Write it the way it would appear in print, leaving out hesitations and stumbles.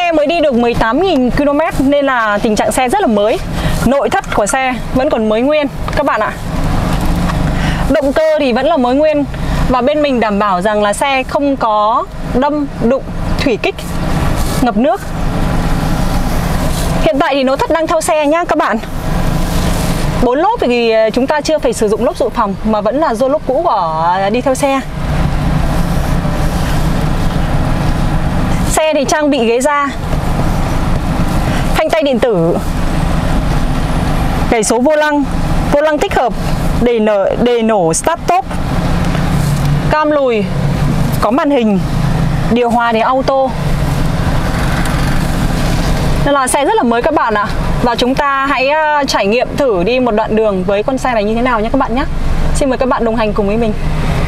Xe mới đi được 18.000 km nên là tình trạng xe rất là mới. Nội thất của xe vẫn còn mới nguyên các bạn ạ. Động cơ thì vẫn là mới nguyên. Và bên mình đảm bảo rằng là xe không có đâm, đụng, thủy kích, ngập nước. Hiện tại thì nội thất đang theo xe nhá các bạn. 4 lốp thì chúng ta chưa phải sử dụng lốp dự phòng mà vẫn là do lốp cũ của đi theo xe. Xe thì trang bị ghế da, phanh tay điện tử, cày số vô lăng tích hợp, đề nổ start stop, cam lùi, có màn hình, điều hòa thì auto. Nên là xe rất là mới các bạn ạ. Và chúng ta hãy trải nghiệm thử đi một đoạn đường với con xe này như thế nào nhé các bạn nhé. Xin mời các bạn đồng hành cùng với mình.